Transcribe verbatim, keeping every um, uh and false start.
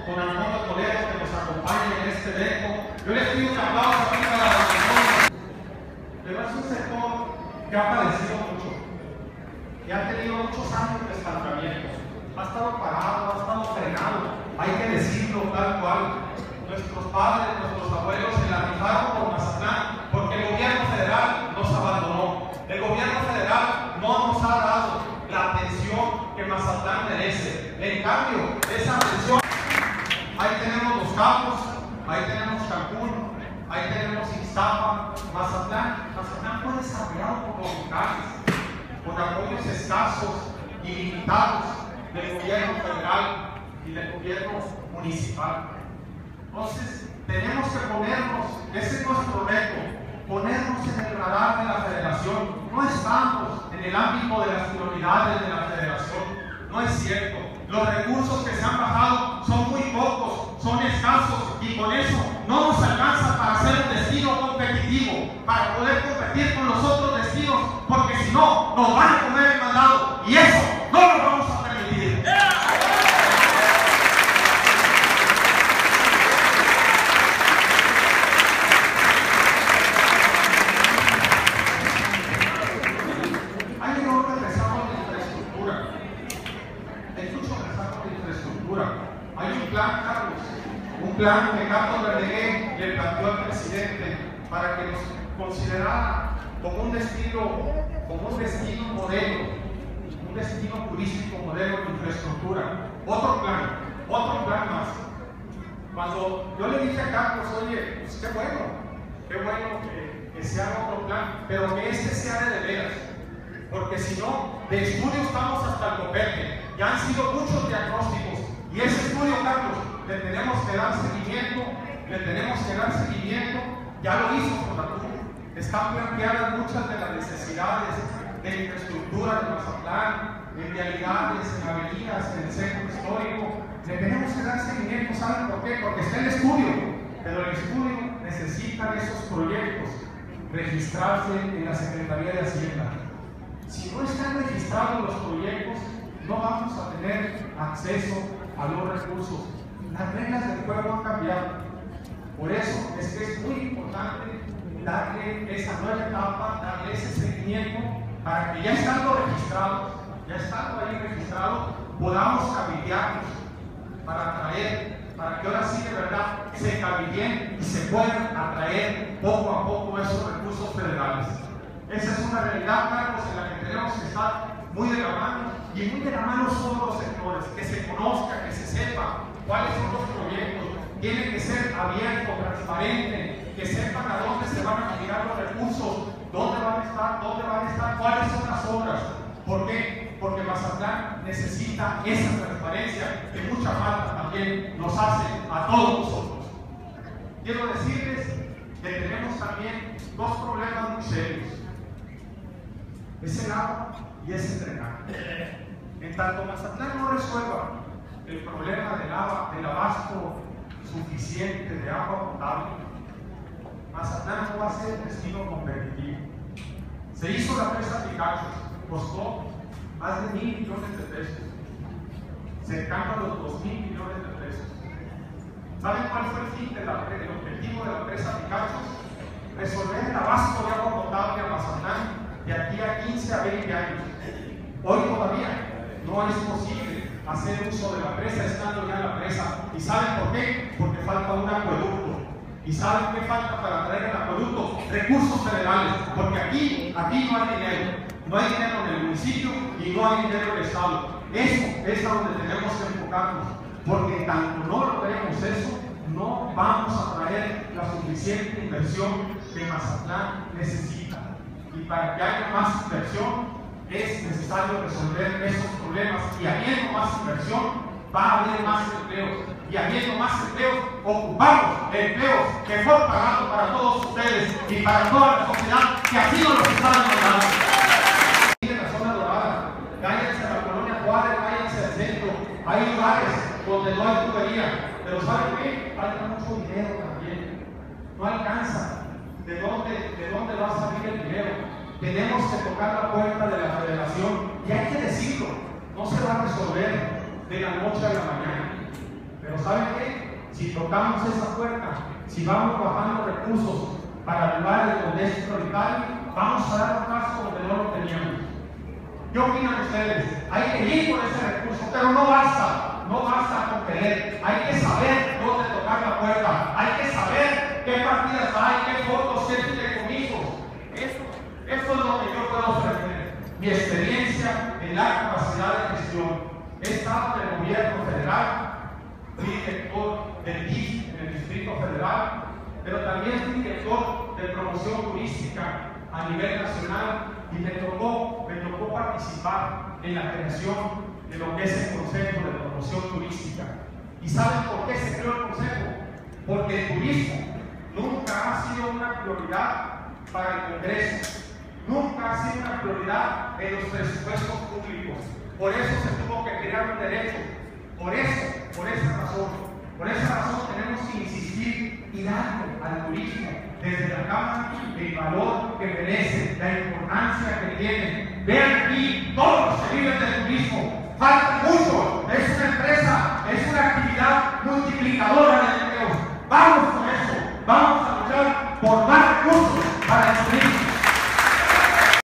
Con Armando Toledo, que nos acompaña en este evento. Yo les pido un aplauso aquí para la persona. Pero es un sector que ha padecido mucho, que ha tenido muchos años de estancamiento, ha estado parado, ha estado frenado, hay que decirlo tal cual. Nuestros padres, nuestros abuelos se la rifaron por Mazatlán, porque el gobierno federal nos abandonó. El gobierno federal no nos ha dado la atención que Mazatlán merece. En cambio, esa atención, ahí tenemos Los Cabos, ahí tenemos Cancún, ahí tenemos Ixtapa, Mazatlán. Mazatlán fue desarrollado por los locales, con apoyos escasos y limitados del gobierno federal y del gobierno municipal. Entonces, tenemos que ponernos, ese es nuestro reto, ponernos en el radar de la federación. No estamos en el ámbito de las prioridades de la federación, no es cierto. Los recursos que se han bajado son muy pocos, son escasos, y con eso no nos alcanza para ser un destino competitivo, para poder competir con los otros destinos, porque si no, nos van a comer el mandado, y eso no lo vamos a permitir. Hay enorme rezago de infraestructura. Hay mucho rezago de infraestructura. Hay un plan, Carlos, un plan que Carlos Verdeguer le planteó al presidente para que nos considerara como un destino, como un destino modelo, un destino turístico modelo de infraestructura. Otro plan, otro plan más. Cuando yo le dije a Carlos, oye, pues qué bueno, qué bueno que, que se haga otro plan, pero que este sea de veras, porque si no, de estudio estamos hasta el copete. Ya han sido muchos diagnósticos, y ese estudio, Carlos, le tenemos que dar seguimiento, le tenemos que dar seguimiento. Ya lo hizo Fonatur. Están planteadas muchas de las necesidades de infraestructura de Mazatlán, en vialidades, en avenidas, en el centro histórico. Le tenemos que dar seguimiento. ¿Saben por qué? Porque está el estudio, pero el estudio necesita esos proyectos registrarse en la Secretaría de Hacienda. Si no están registrados los proyectos, no vamos a tener acceso a los recursos. Las reglas del juego han cambiado. Por eso es que es muy importante darle esa nueva etapa, darle ese seguimiento, para que ya estando registrados, ya estando ahí registrados, podamos cabildearnos para atraer, para que ahora sí de verdad se cabilden y se puedan atraer poco a poco esos recursos federales. Esa es una realidad, Carlos, en la que tenemos que estar muy de la mano, y muy de la mano son los sectores, que se conozca, que se sepa cuáles son los proyectos. Tiene que ser abierto, transparente, que sepan a dónde se van a girar los recursos, dónde van a estar, dónde van a estar, cuáles son las obras. ¿Por qué? Porque Mazatlán necesita esa transparencia que mucha falta también nos hace a todos nosotros. Quiero decirles que tenemos también dos problemas muy serios: es el agua y es el drenaje. En tanto Mazatlán no resuelva el problema del agua, del abasto suficiente de agua potable, Mazatlán no va a ser un destino competitivo. Se hizo la presa Picacho, costó más de mil millones de pesos, cercano a los dos mil millones de pesos. ¿Saben cuál fue el fin del objetivo de la presa Picacho? Resolver el abasto de agua potable a Mazatlán de aquí a quince a veinte años. Hoy todavía no es posible hacer uso de la presa estando ya en la presa. ¿Y saben por qué? Porque falta un acueducto. ¿Y saben qué falta para traer el acueducto? Recursos federales. Porque aquí, aquí no hay dinero. No hay dinero en el municipio y no hay dinero en el Estado. Eso es a donde tenemos que enfocarnos. Porque en tanto no logremos eso, no vamos a traer la suficiente inversión que Mazatlán necesita. Y para que haya más inversión, es necesario resolver esos problemas, y habiendo más inversión va a haber más empleos, y habiendo más empleos ocupamos empleos que fueron pagados para todos ustedes y para toda la sociedad que así nos los están demandando. En la zona dorada, váyanse a la colonia Juárez, váyanse al centro, hay lugares donde no hay tubería, pero ¿saben qué? Falta mucho dinero también, no alcanza. ¿De dónde, de dónde va a salir el dinero? Tenemos que tocar la puerta de la federación, y hay que decirlo, no se va a resolver de la noche a la mañana, pero Pero ¿saben qué? Si tocamos esa puerta, si vamos bajando recursos para lugares donde es prioritario, vamos a dar un paso donde no lo teníamos. ¿Qué opinan ustedes? Hay que ir por ese recurso, pero no basta, no basta con querer. Hay que saber dónde tocar la puerta, hay que saber qué partidas hay, qué fotos, qué fideicomisos. Eso, eso es lo que yo puedo ofrecer. Mi experiencia en la capacidad de gestión. He estado en el gobierno federal, fui director del D I F en el Distrito Federal, pero también fui director de promoción turística a nivel nacional y me tocó, me tocó participar en la creación de lo que es el Consejo de Promoción Turística. ¿Y saben por qué se creó el Consejo? Porque el turismo nunca ha sido una prioridad para el Congreso, nunca ha sido una prioridad en los presupuestos públicos. Por eso se tuvo que crear un derecho. Por eso, por esa razón, por esa razón tenemos que insistir y darle al turismo desde la Cámara el valor que merece, la importancia que tiene. Vean aquí, todos los que viven del turismo